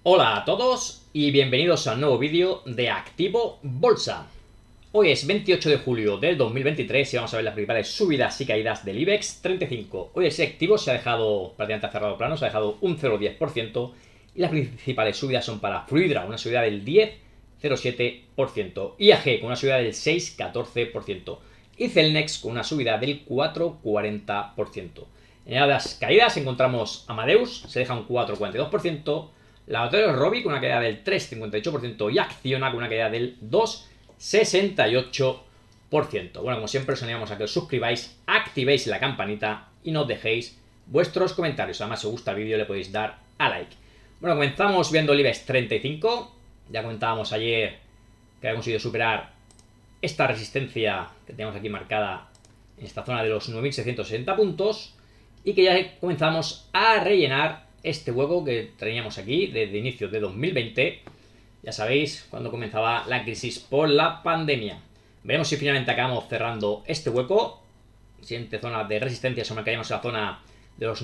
Hola a todos y bienvenidos a un nuevo vídeo de Activo Bolsa. Hoy es 28 de julio del 2023 y vamos a ver las principales subidas y caídas del IBEX 35. Hoy el selectivo se ha dejado prácticamente cerrado plano, se ha dejado un 0,10% y las principales subidas son para Fluidra, una subida del 10,07%, IAG con una subida del 6,14% y Celnex con una subida del 4,40%. En las caídas encontramos Amadeus, se deja un 4,42%, Laboratorios Rovi con una caída del 3,58% y Acciona con una caída del 2,68%. Bueno, como siempre os animamos a que os suscribáis, activéis la campanita y nos dejéis vuestros comentarios. Además, si os gusta el vídeo le podéis dar a like. Bueno, comenzamos viendo el IBEX 35. Ya comentábamos ayer que había conseguido superar esta resistencia que tenemos aquí marcada en esta zona de los 9.660 puntos y que ya comenzamos a rellenar este hueco que teníamos aquí desde inicio de 2020. Ya sabéis, cuando comenzaba la crisis por la pandemia. Veremos si finalmente acabamos cerrando este hueco. Siguiente zona de resistencia se marcaríamos en la zona de los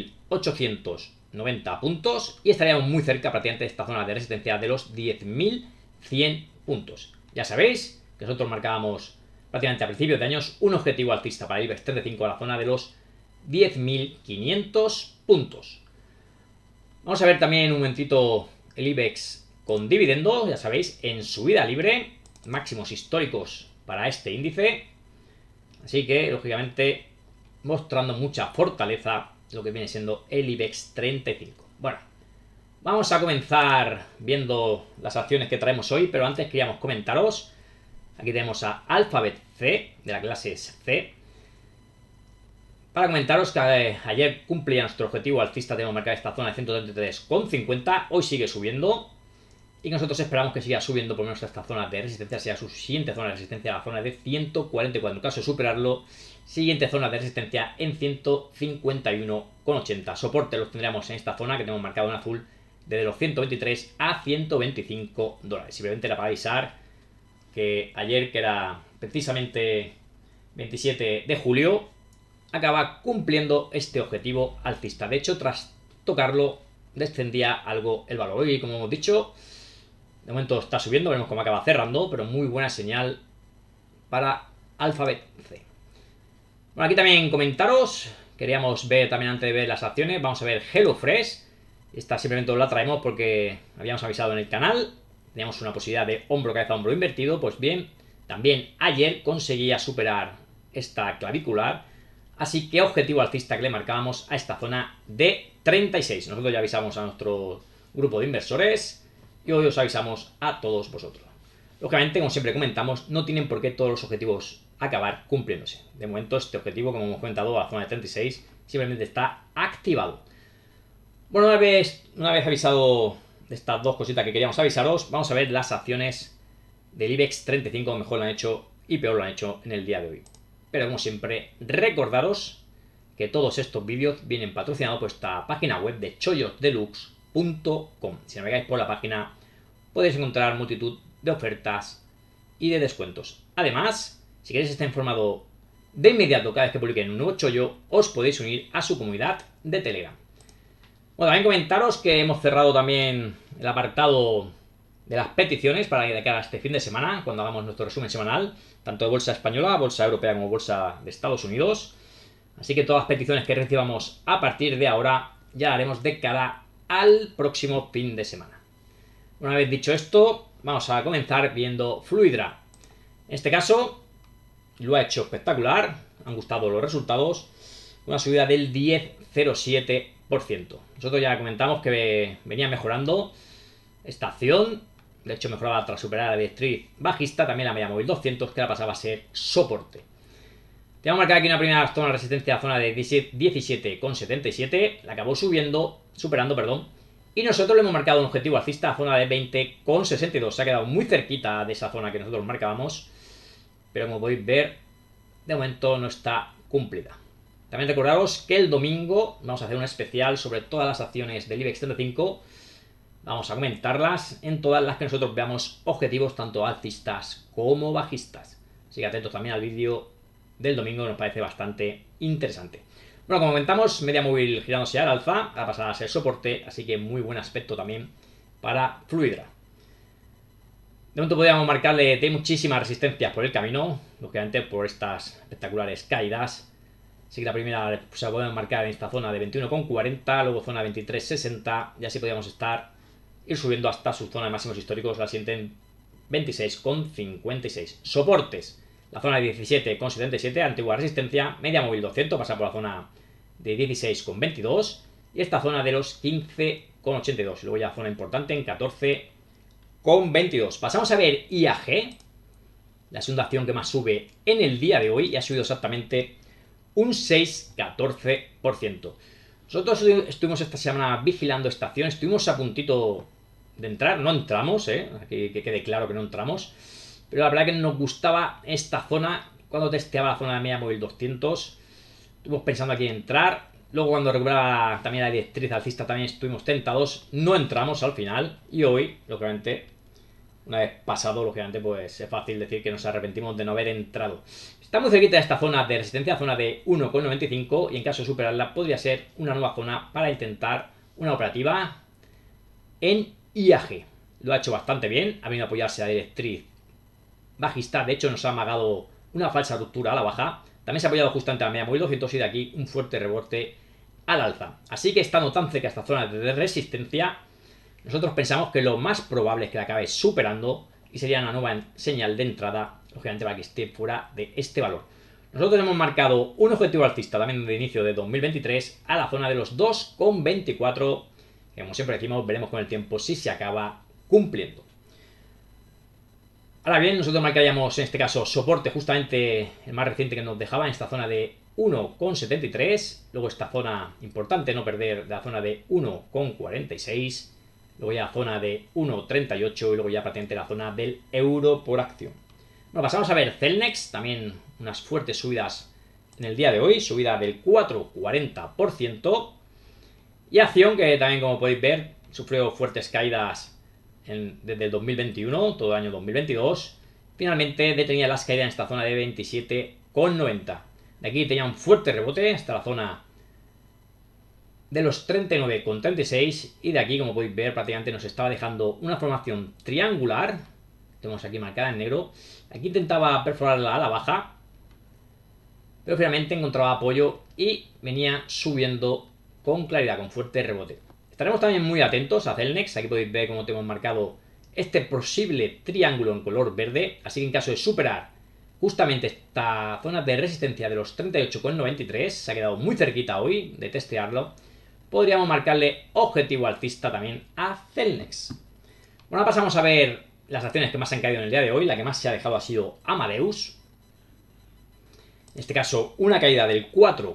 9.890 puntos y estaríamos muy cerca prácticamente de esta zona de resistencia de los 10.100 puntos. Ya sabéis que nosotros marcábamos prácticamente a principios de años un objetivo alcista para el IBEX 35 a la zona de los 10.500 puntos. Vamos a ver también un momentito el IBEX con dividendo, ya sabéis, en subida libre, máximos históricos para este índice. Así que, lógicamente, mostrando mucha fortaleza lo que viene siendo el IBEX 35. Bueno, vamos a comenzar viendo las acciones que traemos hoy, pero antes queríamos comentaros, aquí tenemos a Alphabet C, de la clase C, para comentaros que ayer cumplía nuestro objetivo alcista, tenemos marcada esta zona de 133,50, hoy sigue subiendo y nosotros esperamos que siga subiendo por lo menos esta zona de resistencia, sea su siguiente zona de resistencia, la zona de 144, en caso de superarlo, siguiente zona de resistencia en 151,80, soporte los tendríamos en esta zona que tenemos marcado en azul, desde los 123 a 125 dólares, simplemente era para avisar que ayer, que era precisamente 27 de julio, acaba cumpliendo este objetivo alcista. De hecho, tras tocarlo, descendía algo el valor. Hoy, como hemos dicho, de momento está subiendo, veremos cómo acaba cerrando, pero muy buena señal para Alphabet C. Bueno, aquí también comentaros, queríamos ver también antes de ver las acciones, vamos a ver HelloFresh. Esta simplemente os la traemos porque habíamos avisado en el canal, teníamos una posibilidad de hombro, cabeza, hombro invertido. Pues bien, también ayer conseguía superar esta clavicular. Así que objetivo alcista que le marcábamos a esta zona de 36. Nosotros ya avisamos a nuestro grupo de inversores y hoy os avisamos a todos vosotros. Lógicamente, como siempre comentamos, no tienen por qué todos los objetivos acabar cumpliéndose. De momento este objetivo, como hemos comentado, a la zona de 36, simplemente está activado. Bueno, una vez avisado de estas dos cositas que queríamos avisaros, vamos a ver las acciones del IBEX 35, mejor lo han hecho y peor lo han hecho en el día de hoy. Pero como siempre, recordaros que todos estos vídeos vienen patrocinados por esta página web de chollos-deluxe.com. Si navegáis por la página podéis encontrar multitud de ofertas y de descuentos. Además, si queréis estar informado de inmediato cada vez que publiquen un nuevo chollo, os podéis unir a su comunidad de Telegram. Bueno, también comentaros que hemos cerrado también el apartado de las peticiones para de cara a este fin de semana, cuando hagamos nuestro resumen semanal, tanto de bolsa española, bolsa europea como bolsa de Estados Unidos. Así que todas las peticiones que recibamos a partir de ahora ya haremos de cara al próximo fin de semana. Una vez dicho esto, vamos a comenzar viendo Fluidra. En este caso, lo ha hecho espectacular, han gustado los resultados, una subida del 10,07%. Nosotros ya comentamos que venía mejorando esta acción. De hecho, mejoraba tras superar la directriz bajista, también la media móvil 200, que la pasaba a ser soporte. Tenemos marcada aquí una primera zona de resistencia, la zona de 17,77, la acabó superando, y nosotros le hemos marcado un objetivo alcista, la zona de 20,62, se ha quedado muy cerquita de esa zona que nosotros marcábamos, pero como podéis ver, de momento no está cumplida. También recordaros que el domingo vamos a hacer un especial sobre todas las acciones del IBEX 35. Vamos a comentarlas en todas las que nosotros veamos objetivos tanto alcistas como bajistas. Así que atentos también al vídeo del domingo, nos parece bastante interesante. Bueno, como comentamos, media móvil girándose al alza, a pasar a ser soporte, así que muy buen aspecto también para Fluidra. De momento podríamos marcarle de muchísimas resistencias por el camino, lógicamente por estas espectaculares caídas. Así que la primera se la podemos marcar en esta zona de 21,40, luego zona 23,60 y así podríamos ir subiendo hasta su zona de máximos históricos, la siguiente en 26,56. Soportes, la zona de 17,77, antigua resistencia, media móvil 200, pasa por la zona de 16,22 y esta zona de los 15,82. Luego ya zona importante en 14,22. Pasamos a ver IAG, la segunda acción que más sube en el día de hoy y ha subido exactamente un 6,14%. Nosotros estuvimos esta semana vigilando esta acción, estuvimos a puntito de entrar, no entramos, aquí que quede claro que no entramos, pero la verdad que nos gustaba esta zona cuando testeaba la zona de media móvil 200, estuvimos pensando aquí en entrar, luego cuando recuperaba también la directriz alcista también estuvimos tentados, no entramos al final y hoy, lógicamente, una vez pasado, lógicamente, pues es fácil decir que nos arrepentimos de no haber entrado. Está muy cerquita de esta zona de resistencia, zona de 1,95 y en caso de superarla podría ser una nueva zona para intentar una operativa en IAG. Lo ha hecho bastante bien, ha venido a apoyarse a la directriz bajista, de hecho nos ha amagado una falsa ruptura a la baja, también se ha apoyado justamente a la media móvil 200 y de aquí un fuerte rebote al alza. Así que estando tan cerca de esta zona de resistencia, nosotros pensamos que lo más probable es que la acabe superando y sería una nueva señal de entrada, lógicamente, para que esté fuera de este valor. Nosotros hemos marcado un objetivo alcista también de inicio de 2023 a la zona de los 2,24, que como siempre decimos, veremos con el tiempo si se acaba cumpliendo. Ahora bien, nosotros marcaríamos en este caso soporte justamente el más reciente que nos dejaba en esta zona de 1,73, luego esta zona importante, no perder la zona de 1,46, luego ya la zona de 1,38 y luego ya prácticamente la zona del euro por acción. Bueno, pasamos a ver Celnex, también unas fuertes subidas en el día de hoy, subida del 4,40%. Y acción que también, como podéis ver, sufrió fuertes caídas desde el 2021, todo el año 2022. Finalmente detenía las caídas en esta zona de 27,90. De aquí tenía un fuerte rebote hasta la zona de los 39,36 y de aquí, como podéis ver, prácticamente nos estaba dejando una formación triangular. Tenemos aquí marcada en negro. Aquí intentaba perforarla a la baja, pero finalmente encontraba apoyo y venía subiendo con claridad, con fuerte rebote. Estaremos también muy atentos a Celnex. Aquí podéis ver cómo tenemos marcado este posible triángulo en color verde. Así que en caso de superar justamente esta zona de resistencia de los 38,93, se ha quedado muy cerquita hoy de testearlo, podríamos marcarle objetivo alcista también a Celnex. Bueno, ahora pasamos a ver las acciones que más han caído en el día de hoy. La que más se ha dejado ha sido Amadeus. En este caso, una caída del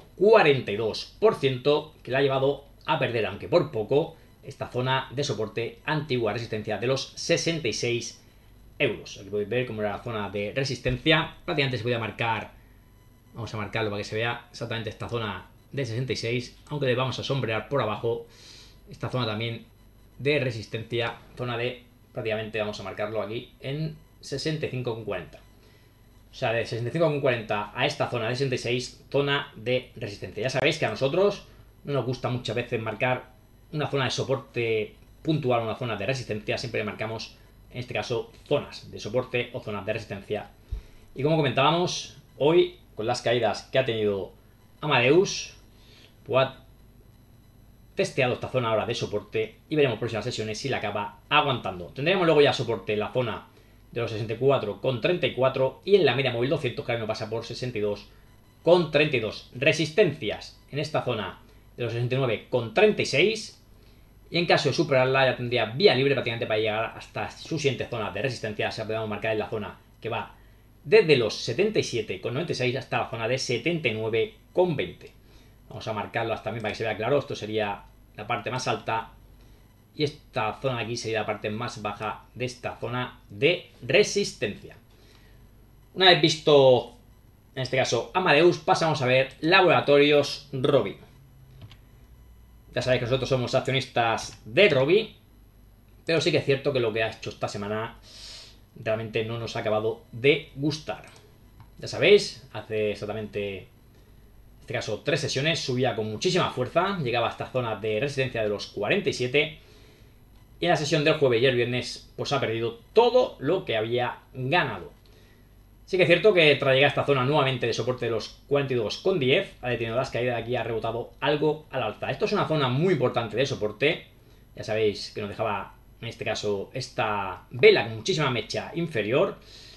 4,42% que la ha llevado a perder, aunque por poco, esta zona de soporte antigua resistencia de los 66 euros. Aquí podéis ver cómo era la zona de resistencia. Prácticamente se podía marcar, vamos a marcarlo para que se vea exactamente esta zona de 66, aunque le vamos a sombrear por abajo esta zona también de resistencia, zona de, prácticamente vamos a marcarlo aquí en 65,40. O sea, de 65,40 a esta zona de 66, zona de resistencia. Ya sabéis que a nosotros no nos gusta muchas veces marcar una zona de soporte puntual, una zona de resistencia. Siempre marcamos, en este caso, zonas de soporte o zonas de resistencia. Y como comentábamos, hoy, con las caídas que ha tenido Amadeus, pues ha testeado esta zona ahora de soporte y veremos próximas sesiones si la acaba aguantando. Tendremos luego ya soporte en la zona de los 64,34 y en la media móvil 200 que ahora no pasa por 62,32. Resistencias en esta zona de los 69,36 y en caso de superarla ya tendría vía libre prácticamente para llegar hasta su siguiente zona de resistencia. Se podemos marcar en la zona que va desde los 77,96 hasta la zona de 79,20. Vamos a marcarlas también para que se vea claro. Esto sería la parte más alta y esta zona de aquí sería la parte más baja de esta zona de resistencia. Una vez visto, en este caso, Amadeus, pasamos a ver Laboratorios Rovi. Ya sabéis que nosotros somos accionistas de Rovi, pero sí que es cierto que lo que ha hecho esta semana realmente no nos ha acabado de gustar. Ya sabéis, hace exactamente, en este caso, 3 sesiones, subía con muchísima fuerza, llegaba a esta zona de resistencia de los 47 Y en la sesión del jueves y el viernes pues ha perdido todo lo que había ganado. Sí que es cierto que tras llegar a esta zona nuevamente de soporte de los 42,10 ha detenido las caídas de aquí, ha rebotado algo al alza. Esto es una zona muy importante de soporte. Ya sabéis que nos dejaba en este caso esta vela con muchísima mecha inferior.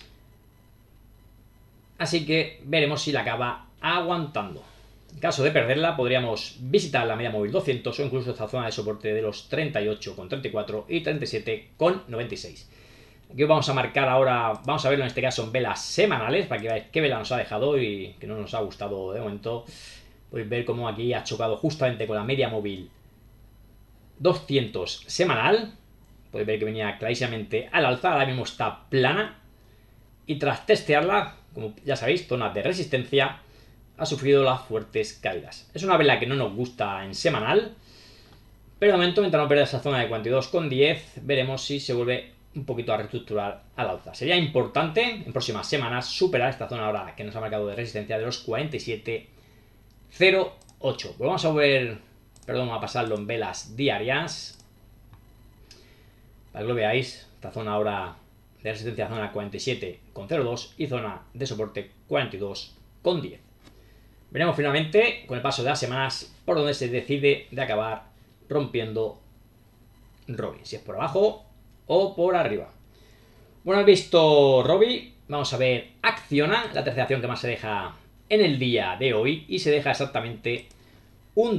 Así que veremos si la acaba aguantando. En caso de perderla podríamos visitar la media móvil 200 o incluso esta zona de soporte de los 38,34 y 37,96. Aquí vamos a marcar ahora, vamos a verlo en este caso en velas semanales para que veáis qué vela nos ha dejado y que no nos ha gustado de momento. Podéis ver cómo aquí ha chocado justamente con la media móvil 200 semanal. Podéis ver que venía clarísimamente al alza, ahora mismo está plana. Y tras testearla, como ya sabéis, zona de resistencia, ha sufrido las fuertes caídas. Es una vela que no nos gusta en semanal, pero de momento, mientras no pierda esa zona de 42,10, veremos si se vuelve un poquito a reestructurar al alza. Sería importante en próximas semanas superar esta zona ahora que nos ha marcado de resistencia de los 47,08. Pues vamos a ver, perdón, a pasarlo en velas diarias para que lo veáis. Esta zona ahora de resistencia, zona 47,02 y zona de soporte 42,10. Veremos finalmente con el paso de las semanas por donde se decide de acabar rompiendo Robin, si es por abajo o por arriba. Bueno, he visto Robin, vamos a ver Acciona, la tercera acción que más se deja en el día de hoy y se deja exactamente un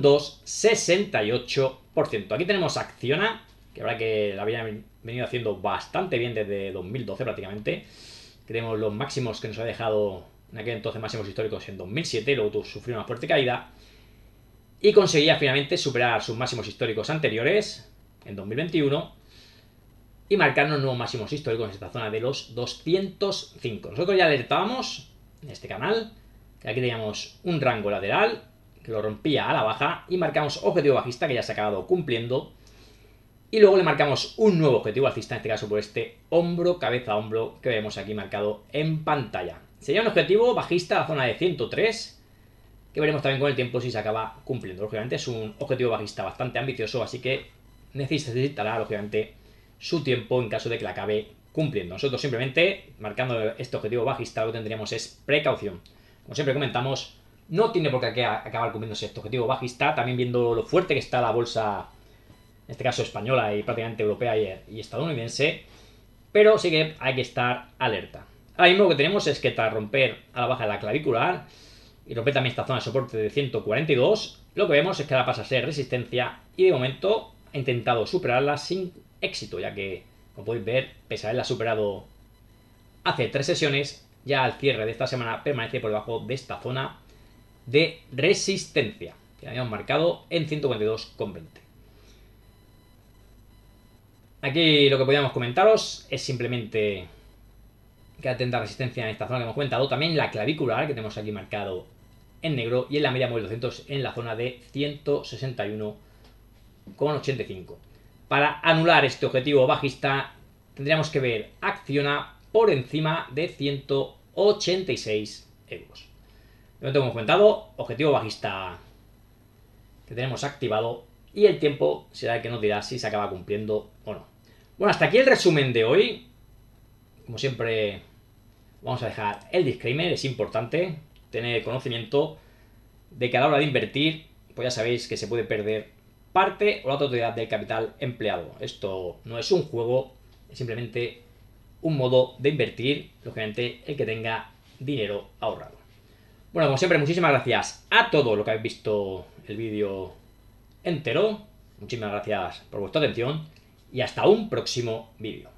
2,68%. Aquí tenemos Acciona, que la verdad que la había venido haciendo bastante bien desde 2012 prácticamente. Tenemos los máximos que nos ha dejado en aquel entonces, máximos históricos en 2007, luego sufrió una fuerte caída y conseguía finalmente superar sus máximos históricos anteriores en 2021 y marcarnos nuevos máximos históricos en esta zona de los 205. Nosotros ya alertábamos en este canal que aquí teníamos un rango lateral que lo rompía a la baja y marcamos objetivo bajista que ya se ha acabado cumpliendo. Y luego le marcamos un nuevo objetivo alcista, en este caso por este hombro, cabeza, hombro que vemos aquí marcado en pantalla. Sería un objetivo bajista a la zona de 103, que veremos también con el tiempo si se acaba cumpliendo. Lógicamente es un objetivo bajista bastante ambicioso, así que necesitará lógicamente su tiempo en caso de que la acabe cumpliendo. Nosotros simplemente, marcando este objetivo bajista, lo que tendríamos es precaución. Como siempre comentamos, no tiene por qué acabar cumpliéndose este objetivo bajista, también viendo lo fuerte que está la bolsa, en este caso española y prácticamente europea y estadounidense, pero sí que hay que estar alerta. Ahora mismo lo que tenemos es que tras romper a la baja de la clavicular y romper también esta zona de soporte de 142, lo que vemos es que ahora pasa a ser resistencia y de momento ha intentado superarla sin éxito, ya que, como podéis ver, pese a haberla superado hace 3 sesiones, ya al cierre de esta semana permanece por debajo de esta zona de resistencia, que habíamos marcado en 142,20. Aquí lo que podríamos comentaros es simplemente que atenta resistencia en esta zona que hemos comentado, también la clavicular que tenemos aquí marcado en negro y en la media móvil 200 en la zona de 161,85. Para anular este objetivo bajista tendríamos que ver Acciona por encima de 186 euros. De momento, como hemos comentado, objetivo bajista que tenemos activado y el tiempo será el que nos dirá si se acaba cumpliendo o no. Bueno, hasta aquí el resumen de hoy. Como siempre, vamos a dejar el disclaimer. Es importante tener conocimiento de que a la hora de invertir, pues ya sabéis que se puede perder parte o la totalidad del capital empleado. Esto no es un juego, es simplemente un modo de invertir, lógicamente el que tenga dinero ahorrado. Bueno, como siempre, muchísimas gracias a todos los que habéis visto el vídeo entero. Muchísimas gracias por vuestra atención y hasta un próximo vídeo.